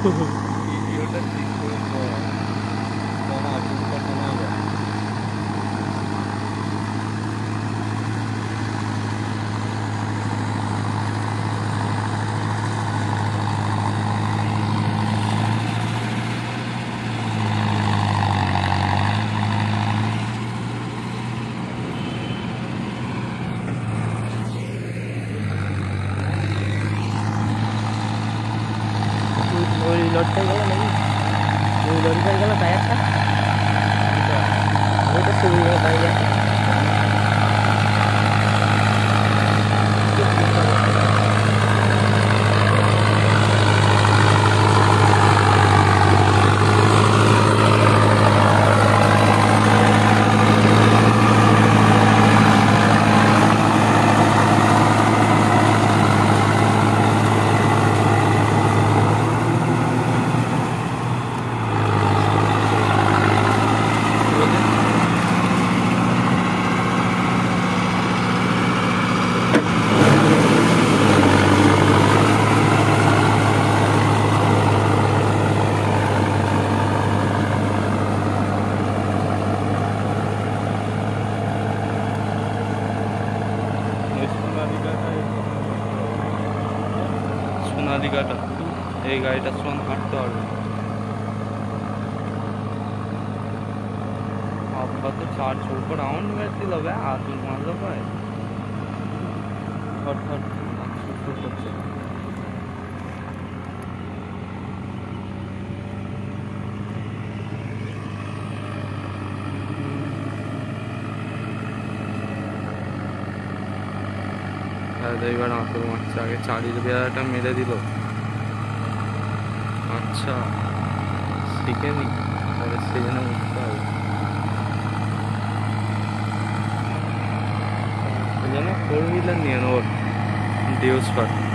ভিডিওটা ঠিক করে তখন আপলোড করতে না হবে। লোড হয়ে গেল নাকি? লোড হয়ে গেল টায়ারটা, ওইটা সুবিধা পাই যায়। সোনালিকাটা এই গাড়িটার সঙ্গে হাঁটতে পারবে। आपका तो 400 ऊपर राउंड में थी लगे हाथ में मान लो भाई हट हट এইবার আঁচল মারছে, আগে চারির বেড়াটা মেরে দিল। আচ্ছা শিখেনি, পরে সেজন্য উঠতে হবে। এই জন্য 4 হুইলার নিয়ে নেব ডিউস পার।